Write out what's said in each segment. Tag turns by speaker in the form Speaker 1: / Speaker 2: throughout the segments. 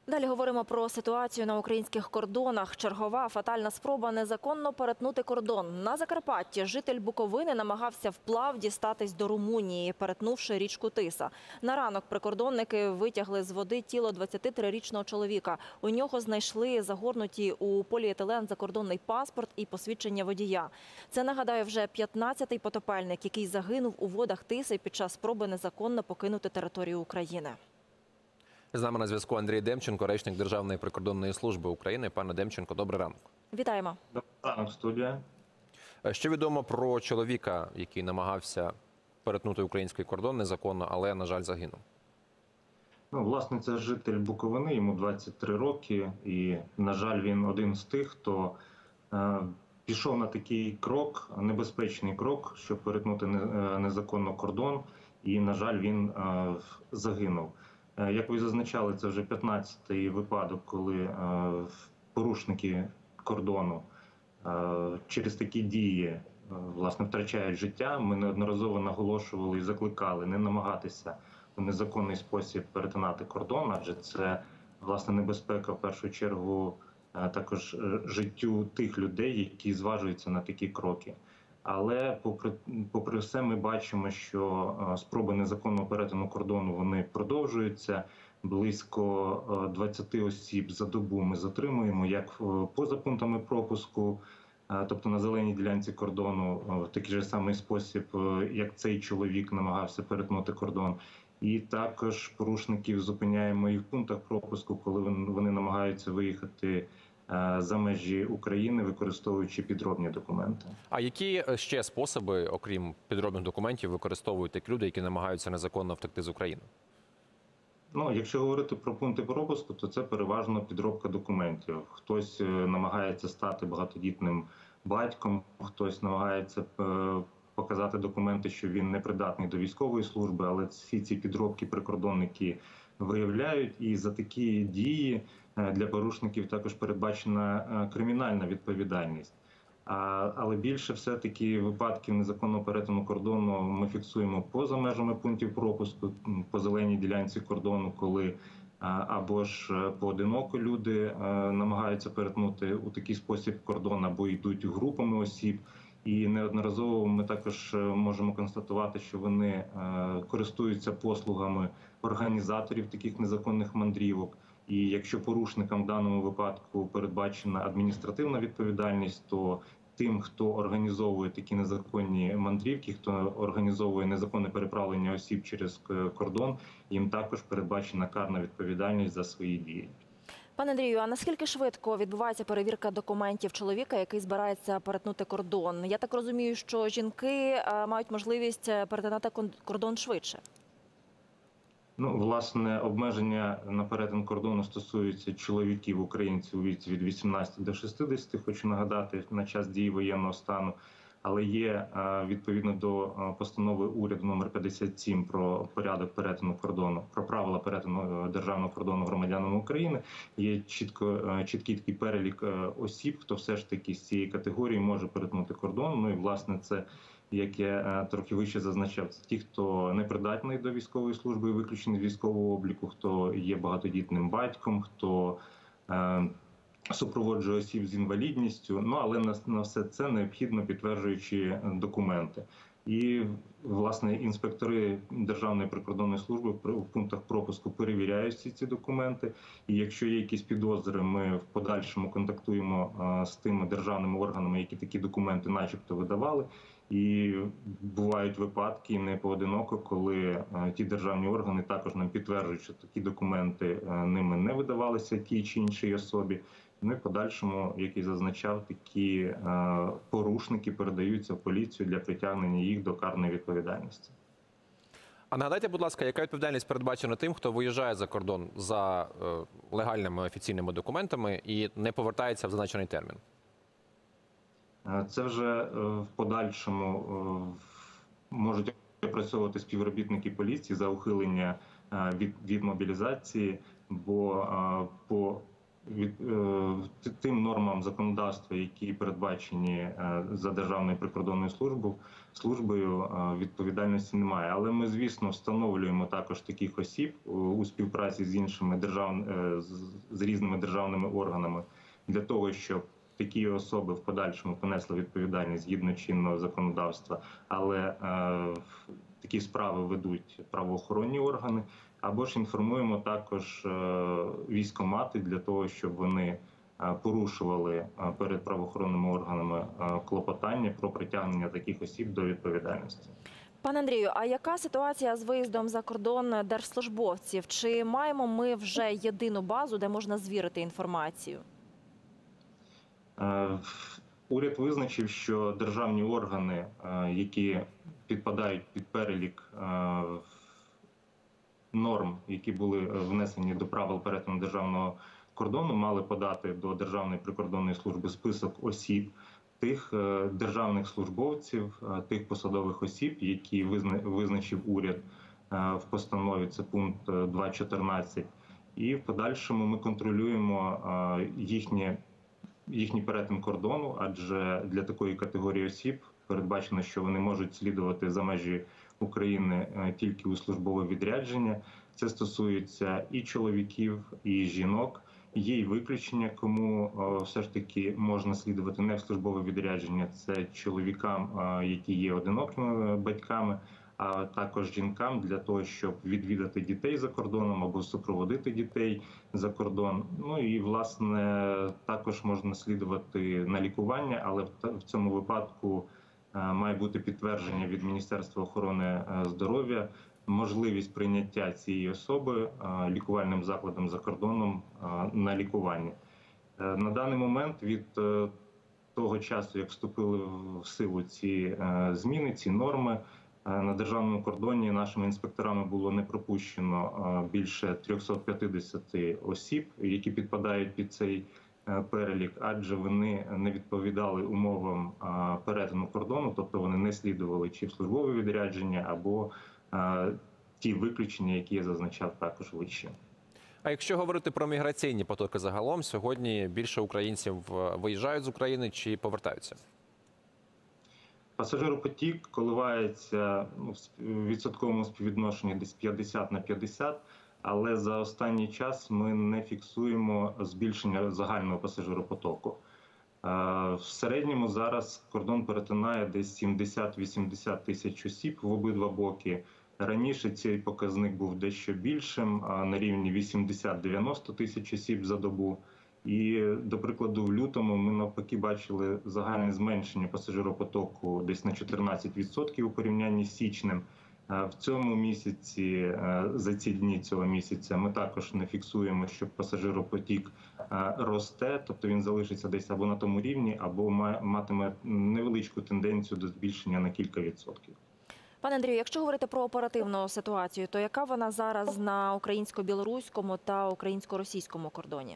Speaker 1: Далі говоримо про ситуацію на українських кордонах. Чергова фатальна спроба незаконно перетнути кордон. На Закарпатті житель Буковини намагався вплав дістатись до Румунії, перетнувши річку Тиса. На ранок прикордонники витягли з води тіло 23-річного чоловіка. У нього знайшли загорнуті у поліетилен закордонний паспорт і посвідчення водія. Це, нагадаю, вже 15-й потопельник, який загинув у водах Тиси під час спроби незаконно покинути територію України.
Speaker 2: З нами на зв'язку Андрій Демченко, речник Державної прикордонної служби України. Пане Демченко, добрий ранок.
Speaker 1: Вітаємо.
Speaker 3: Добрий ранок, студія.
Speaker 2: Що відомо про чоловіка, який намагався перетнути український кордон незаконно, але, на жаль, загинув?
Speaker 3: Власне, це житель Буковини, йому 23 роки. І, на жаль, він один з тих, хто пішов на такий крок, небезпечний крок, щоб перетнути незаконно кордон. І, на жаль, він загинув. Як ви зазначали, це вже 15-й випадок, коли порушники кордону через такі дії власне втрачають життя. Ми неодноразово наголошували і закликали не намагатися у незаконний спосіб перетинати кордон, адже це власне небезпека в першу чергу також життю тих людей, які зважуються на такі кроки. Але попри все ми бачимо, що спроби незаконного перетину кордону вони продовжуються. Близько 20 осіб за добу ми затримуємо, як поза пунктами пропуску, тобто на зеленій ділянці кордону, в такий же самий спосіб, як цей чоловік намагався перетнути кордон. І також порушників зупиняємо і в пунктах пропуску, коли вони намагаються виїхати за межі України, використовуючи підробні документи.
Speaker 2: А які ще способи, окрім підробних документів, використовують такі люди, які намагаються незаконно втекти з України?
Speaker 3: Якщо говорити про пункти пропуску, то це переважно підробка документів. Хтось намагається стати багатодітним батьком, хтось намагається показати документи, що він непридатний до військової служби, але всі ці підробки прикордонники виявляють. І за такі дії для порушників також передбачена кримінальна відповідальність. Але більше все-таки випадків незаконного перетину кордону ми фіксуємо поза межами пунктів пропуску, по зеленій ділянці кордону, коли або ж поодиноко люди намагаються перетнути у такий спосіб кордон, або йдуть групами осіб. І неодноразово ми також можемо констатувати, що вони користуються послугами організаторів таких незаконних мандрівок. І якщо порушникам в даному випадку передбачена адміністративна відповідальність, то тим, хто організовує такі незаконні мандрівки, хто організовує незаконне переправлення осіб через кордон, їм також передбачена карна відповідальність за свої дії.
Speaker 1: Пане Андрію, а наскільки швидко відбувається перевірка документів чоловіка, який збирається перетнути кордон? Я так розумію, що жінки мають можливість перетинати кордон швидше.
Speaker 3: Власне, обмеження на перетин кордону стосуються чоловіків, українців у віці від 18 до 60, хочу нагадати, на час дії воєнного стану. Але є, відповідно до постанови уряду номер 57 про порядок перетину кордону, про правила перетину державного кордону громадянами України, є чіткий такий перелік осіб, хто все ж таки з цієї категорії може перетнути кордон. І, власне, це, як я трохи вище зазначав, це ті, хто непридатний до військової служби і виключений з військового обліку, хто є багатодітним батьком, хто супроводжує осіб з інвалідністю, але на все це необхідно підтверджуючі документи. І, власне, інспектори Державної прикордонної служби в пунктах пропуску перевіряють всі ці документи. І якщо є якісь підозри, ми в подальшому контактуємо з тими державними органами, які такі документи начебто видавали. І бувають випадки не поодиноко, коли ті державні органи також нам підтверджують, що такі документи ними не видавалися тій чи іншій особі. Ну і в подальшому, як і зазначав, такі порушники передаються в поліцію для притягнення їх до карної відповідальності.
Speaker 2: А нагадайте, будь ласка, яка відповідальність передбачена тим, хто виїжджає за кордон за легальними офіційними документами і не повертається в зазначений термін?
Speaker 3: Це вже в подальшому можуть опрацьовувати співробітники поліції за ухилення від мобілізації, бо по тим нормам законодавства, які передбачені за Державною прикордонною службою, відповідальності немає. Але ми, звісно, встановлюємо також таких осіб у співпраці з іншими з різними державними органами для того, щоб такі особи в подальшому понесли відповідальність згідно чинного законодавства, але такі справи ведуть правоохоронні органи. Або ж інформуємо також військкомати для того, щоб вони порушували перед правоохоронними органами клопотання про притягнення таких осіб до відповідальності.
Speaker 1: Пане Андрію, а яка ситуація з виїздом за кордон держслужбовців? Чи маємо ми вже єдину базу, де можна звірити інформацію?
Speaker 3: Уряд визначив, що державні органи, які підпадають під перелік норм, які були внесені до правил перетину державного кордону, мали подати до Державної прикордонної служби список осіб, тих державних службовців, тих посадових осіб, які визначив уряд в постанові, це пункт 2.14. І в подальшому ми контролюємо їхній перетин кордону, адже для такої категорії осіб передбачено, що вони можуть слідувати за межі України тільки у службове відрядження. Це стосується і чоловіків, і жінок. Є й виключення, кому все ж таки можна слідувати не в службове відрядження. Це чоловікам, які є одинокими батьками, а також жінкам для того, щоб відвідати дітей за кордоном або супроводити дітей за кордон. Ну і, власне, також можна слідувати на лікування, але в цьому випадку має бути підтвердження від Міністерства охорони здоров'я, можливість прийняття цієї особи лікувальним закладом за кордоном на лікування. На даний момент від того часу, як вступили в силу ці зміни, ці норми, на державному кордоні нашими інспекторами було не пропущено більше 350 осіб, які підпадають під цей перелік, адже вони не відповідали умовам перетину кордону, тобто вони не слідували чи в службове відрядження, або ті виключення, які я зазначав також вище.
Speaker 2: А якщо говорити про міграційні потоки загалом, сьогодні більше українців виїжджають з України чи повертаються?
Speaker 3: Пасажиропотік коливається в відсотковому співвідношенні десь 50/50, але за останній час ми не фіксуємо збільшення загального пасажиропотоку. В середньому зараз кордон перетинає десь 70-80 тисяч осіб в обидва боки. Раніше цей показник був дещо більшим, на рівні 80-90 тисяч осіб за добу. І, до прикладу, в лютому ми навпаки бачили загальне зменшення пасажиропотоку десь на 14% у порівнянні з січнем. В цьому місяці, за ці дні цього місяця, ми також не фіксуємо, що пасажиропотік росте, тобто він залишиться десь або на тому рівні, або матиме невеличку тенденцію до збільшення на кілька відсотків.
Speaker 1: Пане Андрію, якщо говорити про оперативну ситуацію, то яка вона зараз на українсько-білоруському та українсько-російському кордоні?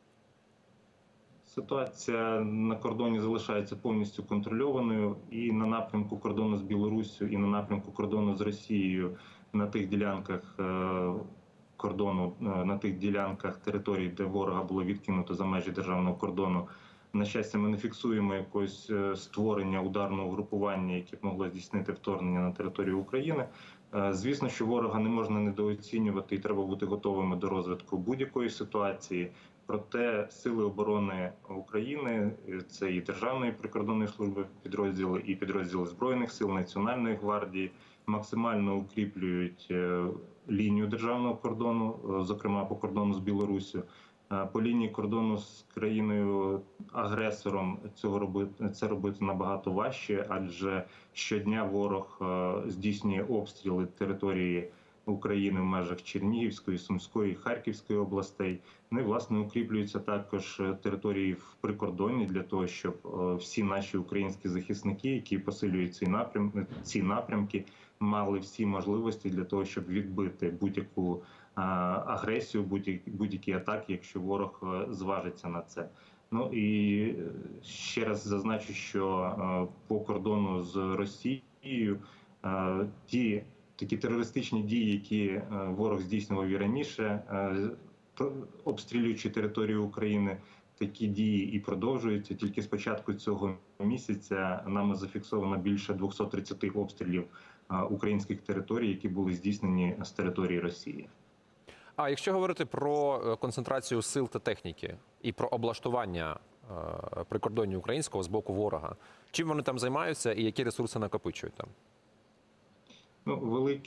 Speaker 3: Ситуація на кордоні залишається повністю контрольованою і на напрямку кордону з Білоруссю, і на напрямку кордону з Росією на тих ділянках кордону, на тих ділянках територій, де ворога було відкинуто за межі державного кордону. На щастя, ми не фіксуємо якогось створення ударного групування, яке б могло здійснити вторгнення на територію України. Звісно, що ворога не можна недооцінювати і треба бути готовими до розвитку будь-якої ситуації. Проте Сили оборони України, це і Державної прикордонної служби підрозділи, і підрозділи Збройних сил, Національної гвардії, максимально укріплюють лінію державного кордону, зокрема по кордону з Білоруссю. По лінії кордону з країною-агресором це робити набагато важче, адже щодня ворог здійснює обстріли території України в межах Чернігівської, Сумської, Харківської областей. Ну і, власне, укріплюються також території в прикордонні для того, щоб всі наші українські захисники, які посилюють ці напрямки, мали всі можливості для того, щоб відбити будь-яку агресію, будь-які атаки, якщо ворог зважиться на це. Ну і ще раз зазначу, що по кордону з Росією ті такі терористичні дії, які ворог здійснював і раніше, обстрілюючи територію України. Такі дії і продовжуються. Тільки з початку цього місяця нами зафіксовано більше 230 обстрілів українських територій, які були здійснені з території Росії.
Speaker 2: А якщо говорити про концентрацію сил та техніки і про облаштування прикордоння українського з боку ворога, чим вони там займаються і які ресурси накопичують там?
Speaker 3: Ну,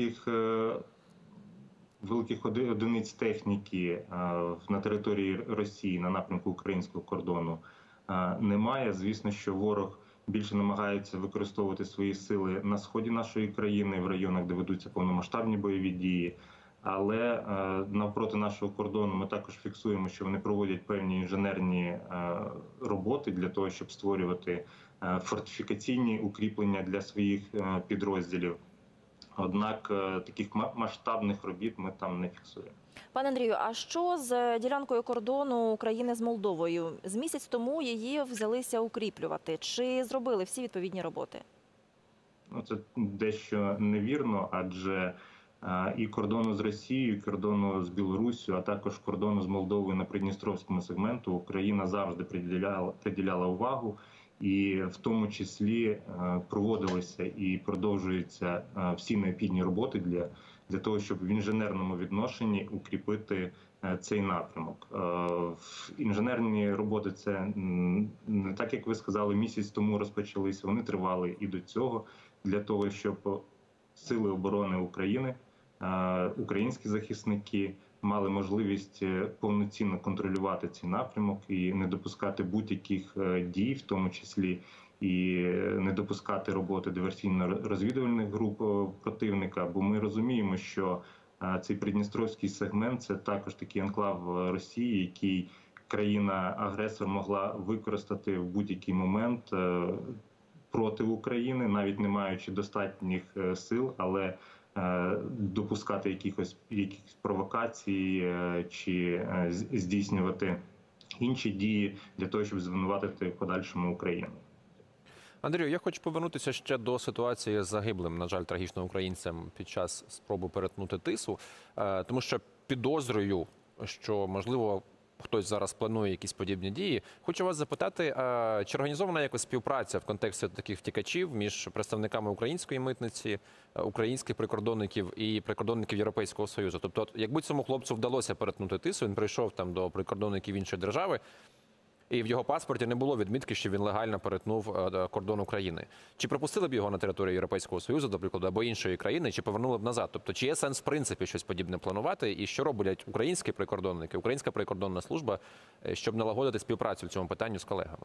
Speaker 3: великих одиниць техніки на території Росії на напрямку українського кордону немає. Звісно, що ворог більше намагається використовувати свої сили на сході нашої країни, в районах, де ведуться повномасштабні бойові дії. Але навпроти нашого кордону ми також фіксуємо, що вони проводять певні інженерні роботи для того, щоб створювати фортифікаційні укріплення для своїх підрозділів. Однак таких масштабних робіт ми там не фіксуємо.
Speaker 1: Пане Андрію, а що з ділянкою кордону України з Молдовою? З місяць тому її взялися укріплювати. Чи зробили всі відповідні роботи?
Speaker 3: Ну, це дещо невірно, адже і кордону з Росією, і кордону з Білоруссю, а також кордону з Молдовою на Придністровському сегменту Україна завжди приділяла увагу. І в тому числі проводилися і продовжуються всі необхідні роботи для того, щоб в інженерному відношенні укріпити цей напрямок. Інженерні роботи це не так, як ви сказали, місяць тому розпочалися. Вони тривали і до цього для того, щоб Сили оборони України, українські захисники мали можливість повноцінно контролювати цей напрямок і не допускати будь-яких дій, в тому числі і не допускати роботи диверсійно-розвідувальних груп противника. Бо ми розуміємо, що цей придністровський сегмент – це також такий анклав Росії, який країна-агресор могла використати в будь-який момент проти України, навіть не маючи достатніх сил, але допускати якихось провокацій чи здійснювати інші дії для того, щоб звинуватити в подальшому Україну.
Speaker 2: Андрію, я хочу повернутися ще до ситуації з загиблим, на жаль, трагічно українцем під час спроби перетнути Тису, тому що підозрюю, що, можливо, хтось зараз планує якісь подібні дії. Хочу вас запитати, чи організована якась співпраця в контексті таких втікачів між представниками української митниці, українських прикордонників і прикордонників Європейського Союзу? Тобто, якби цьому хлопцю вдалося перетнути Тису, він прийшов там до прикордонників іншої держави, і в його паспорті не було відмітки, що він легально перетнув кордон України. Чи пропустили б його на територію Європейського Союзу, до прикладу, або іншої країни, чи повернули б назад? Тобто, чи є сенс, в принципі, щось подібне планувати? І що роблять українські прикордонники, українська прикордонна служба, щоб налагодити співпрацю в цьому питанні з колегами?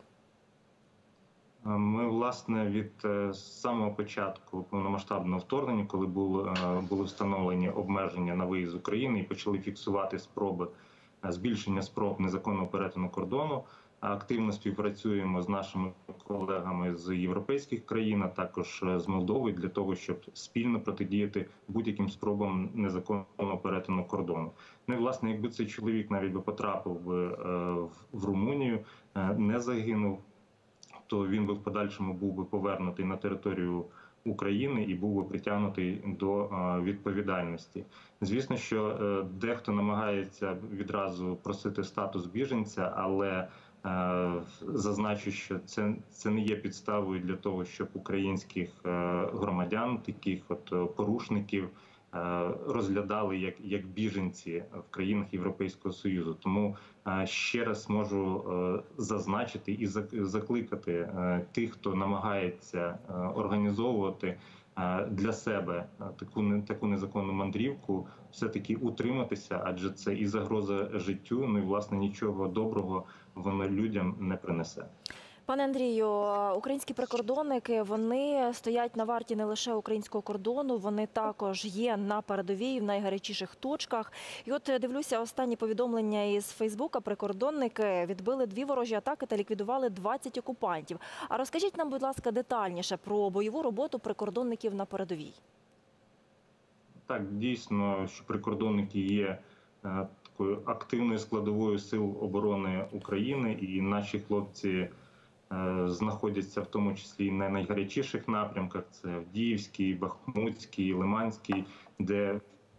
Speaker 3: Ми, власне, від самого початку повномасштабного вторгнення, коли були встановлені обмеження на виїзд з України і почали фіксувати спроби, збільшення спроб незаконного перетину кордону, активно співпрацюємо з нашими колегами з європейських країн, а також з Молдови, для того, щоб спільно протидіяти будь-яким спробам незаконного перетину кордону. Ну і, власне, якби цей чоловік навіть би потрапив в Румунію, не загинув, то він би в подальшому був би повернутий на територію України і був би притягнутий до відповідальності. Звісно, що дехто намагається відразу просити статус біженця, але зазначу, що це не є підставою для того, щоб українських громадян, таких от порушників, розглядали як біженці в країнах Європейського Союзу. Тому ще раз можу зазначити і закликати тих, хто намагається організовувати для себе таку незаконну мандрівку, все-таки утриматися, адже це і загроза життю, ну і, власне, нічого доброго воно людям не принесе.
Speaker 1: Пане Андрію, українські прикордонники, вони стоять на варті не лише українського кордону, вони також є на передовій, в найгарячіших точках. І от дивлюся останні повідомлення із Фейсбука. Прикордонники відбили 2 ворожі атаки та ліквідували 20 окупантів. А розкажіть нам, будь ласка, детальніше про бойову роботу прикордонників на передовій.
Speaker 3: Так, дійсно, що прикордонники є такою активною складовою сил оборони України, і наші хлопці знаходяться в тому числі на найгарячіших напрямках. Це Авдіївський, Бахмутський, Лиманський, де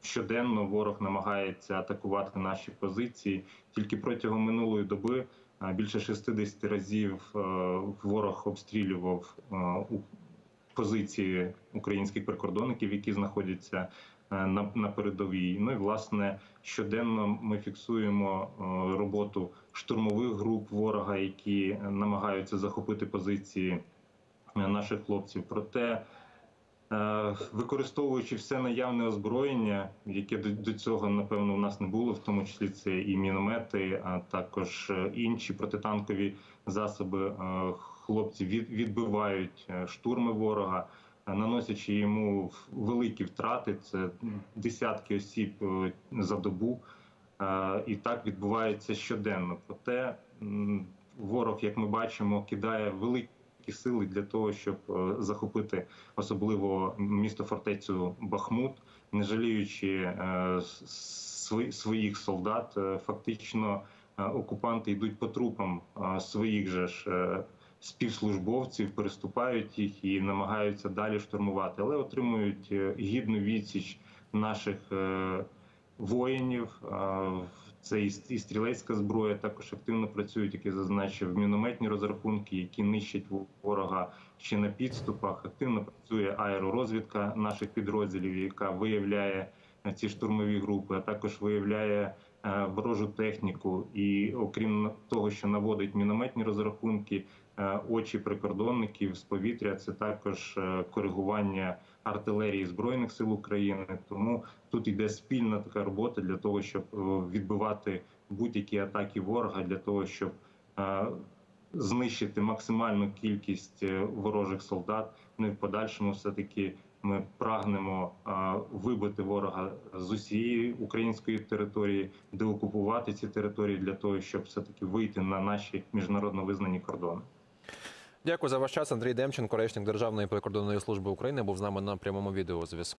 Speaker 3: щоденно ворог намагається атакувати наші позиції. Тільки протягом минулої доби більше 60 разів ворог обстрілював позиції українських прикордонників, які знаходяться на передовій. Ну і власне щоденно ми фіксуємо роботу штурмових груп ворога, які намагаються захопити позиції наших хлопців. Проте, використовуючи все наявне озброєння, яке до цього, напевно, у нас не було, в тому числі це і міномети, а також інші протитанкові засоби, хлопці відбивають штурми ворога, наносячи йому великі втрати, це десятки осіб за добу, і так відбувається щоденно. Проте ворог, як ми бачимо, кидає великі сили для того, щоб захопити особливо місто-фортецю Бахмут, не жаліючи своїх солдат. Фактично окупанти йдуть по трупам своїх же ж співслужбовців, переступають їх і намагаються далі штурмувати, але отримують гідну відсіч наших воїнів. Це і стрілецька зброя, також активно працюють, як я зазначив, мінометні розрахунки, які нищать ворога ще на підступах. Активно працює аеророзвідка наших підрозділів, яка виявляє ці штурмові групи, а також виявляє ворожу техніку. І окрім того, що наводить мінометні розрахунки, очі прикордонників з повітря, це також коригування артилерії Збройних сил України. Тому тут йде спільна така робота для того, щоб відбивати будь-які атаки ворога, для того, щоб знищити максимальну кількість ворожих солдат. Ну і в подальшому все-таки ми прагнемо вибити ворога з усієї української території, деокупувати ці території для того, щоб все-таки вийти на наші міжнародно визнані кордони.
Speaker 2: Дякую за ваш час. Андрій Демченко, речник Державної прикордонної служби України, був з нами на прямому відеозв'язку.